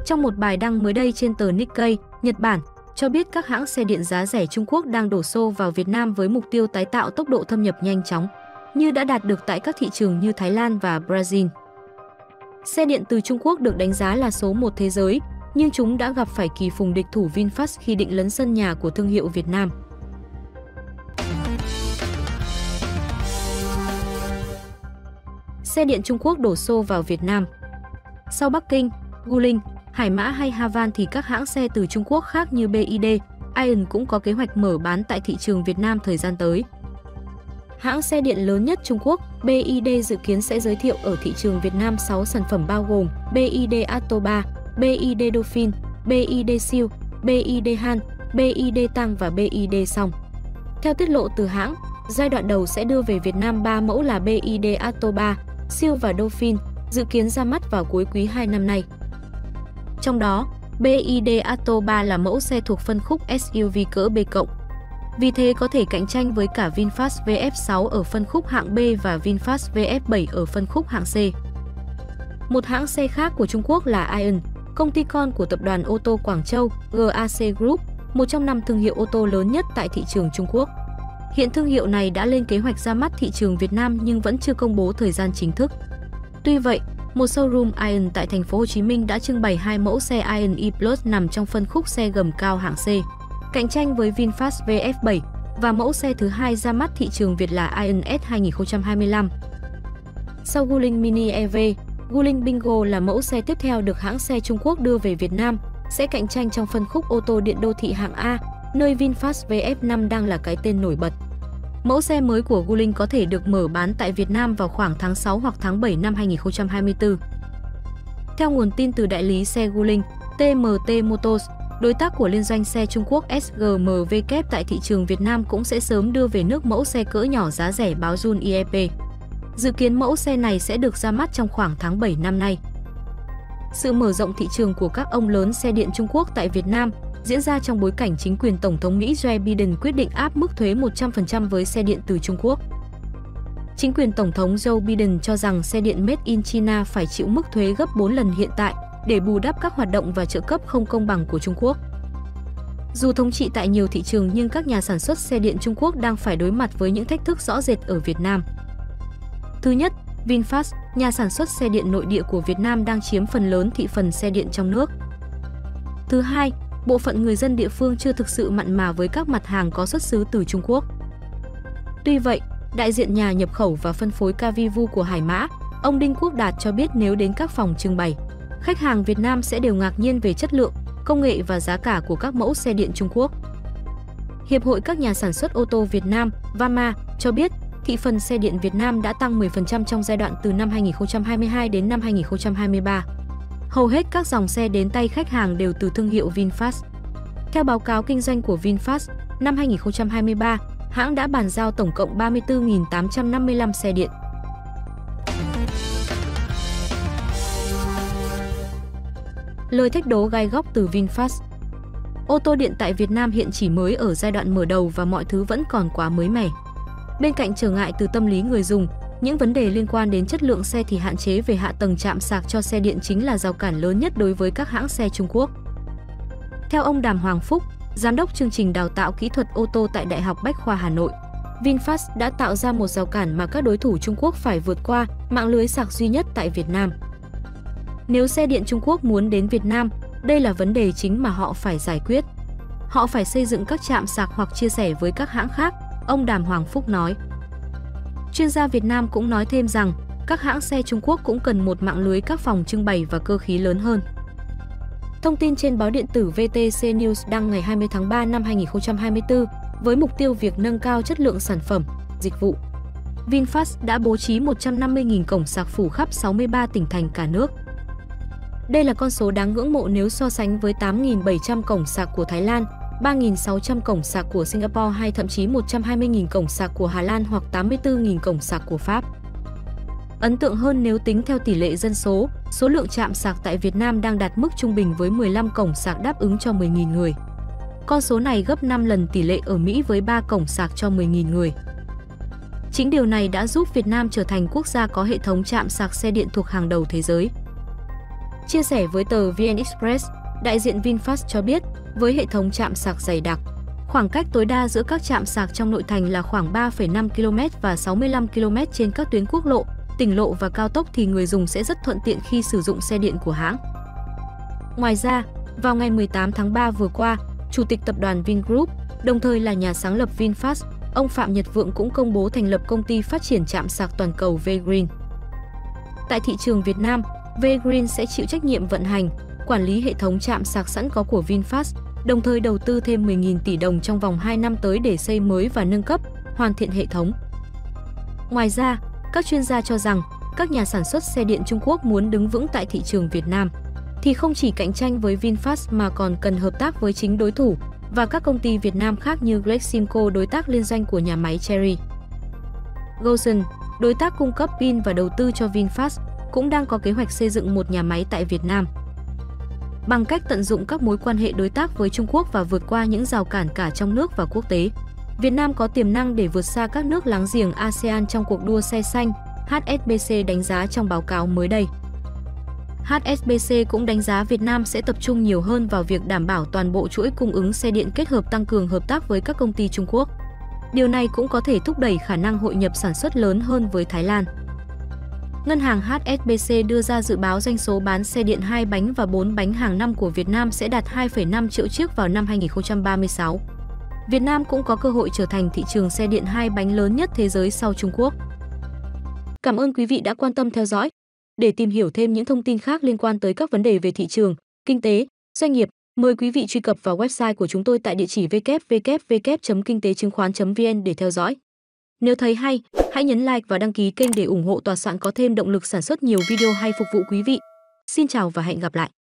Trong một bài đăng mới đây trên tờ Nikkei, Nhật Bản, cho biết các hãng xe điện giá rẻ Trung Quốc đang đổ xô vào Việt Nam với mục tiêu tái tạo tốc độ thâm nhập nhanh chóng, như đã đạt được tại các thị trường như Thái Lan và Brazil. Xe điện từ Trung Quốc được đánh giá là số 1 thế giới, nhưng chúng đã gặp phải kỳ phùng địch thủ VinFast khi định lấn sân nhà của thương hiệu Việt Nam. Xe điện Trung Quốc đổ xô vào Việt Nam. Sau Bắc Kinh, Guling, Hải Mã hay Havan thì các hãng xe từ Trung Quốc khác như BYD, Aion cũng có kế hoạch mở bán tại thị trường Việt Nam thời gian tới. Hãng xe điện lớn nhất Trung Quốc, BYD dự kiến sẽ giới thiệu ở thị trường Việt Nam 6 sản phẩm bao gồm BYD Atto 3, BYD Dolphin, BYD Siêu, BYD Han, BYD Tăng và BYD Song. Theo tiết lộ từ hãng, giai đoạn đầu sẽ đưa về Việt Nam 3 mẫu là BYD Atto 3, Siêu và Dolphin, dự kiến ra mắt vào cuối quý 2 năm nay. Trong đó, BYD Atto 3 là mẫu xe thuộc phân khúc SUV cỡ B+. Vì thế có thể cạnh tranh với cả VinFast VF6 ở phân khúc hạng B và VinFast VF7 ở phân khúc hạng C. Một hãng xe khác của Trung Quốc là Aion, công ty con của tập đoàn ô tô Quảng Châu GAC Group, một trong 5 thương hiệu ô tô lớn nhất tại thị trường Trung Quốc. Hiện thương hiệu này đã lên kế hoạch ra mắt thị trường Việt Nam nhưng vẫn chưa công bố thời gian chính thức. Tuy vậy, một showroom Aion tại thành phố Hồ Chí Minh đã trưng bày 2 mẫu xe Aion E+ nằm trong phân khúc xe gầm cao hạng C, cạnh tranh với VinFast VF7, và mẫu xe thứ hai ra mắt thị trường Việt là Aion S 2025. Sau Guling Mini EV, Guling Bingo là mẫu xe tiếp theo được hãng xe Trung Quốc đưa về Việt Nam, sẽ cạnh tranh trong phân khúc ô tô điện đô thị hạng A, nơi VinFast VF5 đang là cái tên nổi bật. Mẫu xe mới của Guling có thể được mở bán tại Việt Nam vào khoảng tháng 6 hoặc tháng 7 năm 2024. Theo nguồn tin từ đại lý xe Guling, TMT Motors, đối tác của liên doanh xe Trung Quốc SGMW tại thị trường Việt Nam cũng sẽ sớm đưa về nước mẫu xe cỡ nhỏ giá rẻ báo Jun IEP. Dự kiến mẫu xe này sẽ được ra mắt trong khoảng tháng 7 năm nay. Sự mở rộng thị trường của các ông lớn xe điện Trung Quốc tại Việt Nam diễn ra trong bối cảnh chính quyền Tổng thống Mỹ Joe Biden quyết định áp mức thuế 100% với xe điện từ Trung Quốc. Chính quyền Tổng thống Joe Biden cho rằng xe điện Made in China phải chịu mức thuế gấp 4 lần hiện tại để bù đắp các hoạt động và trợ cấp không công bằng của Trung Quốc. Dù thống trị tại nhiều thị trường nhưng các nhà sản xuất xe điện Trung Quốc đang phải đối mặt với những thách thức rõ rệt ở Việt Nam. Thứ nhất, VinFast, nhà sản xuất xe điện nội địa của Việt Nam đang chiếm phần lớn thị phần xe điện trong nước. Thứ hai, bộ phận người dân địa phương chưa thực sự mặn mà với các mặt hàng có xuất xứ từ Trung Quốc. Tuy vậy, đại diện nhà nhập khẩu và phân phối Cavivu của Hải Mã, ông Đinh Quốc Đạt cho biết nếu đến các phòng trưng bày, khách hàng Việt Nam sẽ đều ngạc nhiên về chất lượng, công nghệ và giá cả của các mẫu xe điện Trung Quốc. Hiệp hội các nhà sản xuất ô tô Việt Nam, VAMA, cho biết thị phần xe điện Việt Nam đã tăng 10% trong giai đoạn từ năm 2022 đến năm 2023. Hầu hết các dòng xe đến tay khách hàng đều từ thương hiệu VinFast. Theo báo cáo kinh doanh của VinFast, năm 2023, hãng đã bàn giao tổng cộng 34.855 xe điện. Lời thách đố gai góc từ VinFast. Ô tô điện tại Việt Nam hiện chỉ mới ở giai đoạn mở đầu và mọi thứ vẫn còn quá mới mẻ. Bên cạnh trở ngại từ tâm lý người dùng, những vấn đề liên quan đến chất lượng xe thì hạn chế về hạ tầng chạm sạc cho xe điện chính là rào cản lớn nhất đối với các hãng xe Trung Quốc. Theo ông Đàm Hoàng Phúc, giám đốc chương trình đào tạo kỹ thuật ô tô tại Đại học Bách khoa Hà Nội, VinFast đã tạo ra một rào cản mà các đối thủ Trung Quốc phải vượt qua, mạng lưới sạc duy nhất tại Việt Nam. Nếu xe điện Trung Quốc muốn đến Việt Nam, đây là vấn đề chính mà họ phải giải quyết. Họ phải xây dựng các trạm sạc hoặc chia sẻ với các hãng khác, ông Đàm Hoàng Phúc nói. Chuyên gia Việt Nam cũng nói thêm rằng, các hãng xe Trung Quốc cũng cần một mạng lưới các phòng trưng bày và cơ khí lớn hơn. Thông tin trên báo điện tử VTC News đăng ngày 20 tháng 3 năm 2024 với mục tiêu việc nâng cao chất lượng sản phẩm, dịch vụ. VinFast đã bố trí 150.000 cổng sạc phủ khắp 63 tỉnh thành cả nước. Đây là con số đáng ngưỡng mộ nếu so sánh với 8.700 cổng sạc của Thái Lan, 3.600 cổng sạc của Singapore hay thậm chí 120.000 cổng sạc của Hà Lan hoặc 84.000 cổng sạc của Pháp. Ấn tượng hơn nếu tính theo tỷ lệ dân số, số lượng trạm sạc tại Việt Nam đang đạt mức trung bình với 15 cổng sạc đáp ứng cho 10.000 người. Con số này gấp 5 lần tỷ lệ ở Mỹ với 3 cổng sạc cho 10.000 người. Chính điều này đã giúp Việt Nam trở thành quốc gia có hệ thống trạm sạc xe điện thuộc hàng đầu thế giới. Chia sẻ với tờ VN Express, đại diện VinFast cho biết, với hệ thống trạm sạc dày đặc, khoảng cách tối đa giữa các trạm sạc trong nội thành là khoảng 3,5 km và 65 km trên các tuyến quốc lộ, tỉnh lộ và cao tốc thì người dùng sẽ rất thuận tiện khi sử dụng xe điện của hãng. Ngoài ra, vào ngày 18 tháng 3 vừa qua, Chủ tịch tập đoàn Vingroup, đồng thời là nhà sáng lập VinFast, ông Phạm Nhật Vượng cũng công bố thành lập công ty phát triển trạm sạc toàn cầu V-Green. Tại thị trường Việt Nam, V-Green sẽ chịu trách nhiệm vận hành, quản lý hệ thống trạm sạc sẵn có của VinFast, đồng thời đầu tư thêm 10.000 tỷ đồng trong vòng 2 năm tới để xây mới và nâng cấp, hoàn thiện hệ thống. Ngoài ra, các chuyên gia cho rằng, các nhà sản xuất xe điện Trung Quốc muốn đứng vững tại thị trường Việt Nam, thì không chỉ cạnh tranh với VinFast mà còn cần hợp tác với chính đối thủ và các công ty Việt Nam khác như Greximco, đối tác liên doanh của nhà máy Chery. Gotion, đối tác cung cấp pin và đầu tư cho VinFast, cũng đang có kế hoạch xây dựng một nhà máy tại Việt Nam. Bằng cách tận dụng các mối quan hệ đối tác với Trung Quốc và vượt qua những rào cản cả trong nước và quốc tế, Việt Nam có tiềm năng để vượt xa các nước láng giềng ASEAN trong cuộc đua xe xanh, HSBC đánh giá trong báo cáo mới đây. HSBC cũng đánh giá Việt Nam sẽ tập trung nhiều hơn vào việc đảm bảo toàn bộ chuỗi cung ứng xe điện kết hợp tăng cường hợp tác với các công ty Trung Quốc. Điều này cũng có thể thúc đẩy khả năng hội nhập sản xuất lớn hơn với Thái Lan. Ngân hàng HSBC đưa ra dự báo doanh số bán xe điện 2 bánh và 4 bánh hàng năm của Việt Nam sẽ đạt 2,5 triệu chiếc vào năm 2036. Việt Nam cũng có cơ hội trở thành thị trường xe điện 2 bánh lớn nhất thế giới sau Trung Quốc. Cảm ơn quý vị đã quan tâm theo dõi. Để tìm hiểu thêm những thông tin khác liên quan tới các vấn đề về thị trường, kinh tế, doanh nghiệp, mời quý vị truy cập vào website của chúng tôi tại địa chỉ www.kingtechưnghoan.vn để theo dõi. Nếu thấy hay, hãy nhấn like và đăng ký kênh để ủng hộ tòa soạn có thêm động lực sản xuất nhiều video hay phục vụ quý vị. Xin chào và hẹn gặp lại!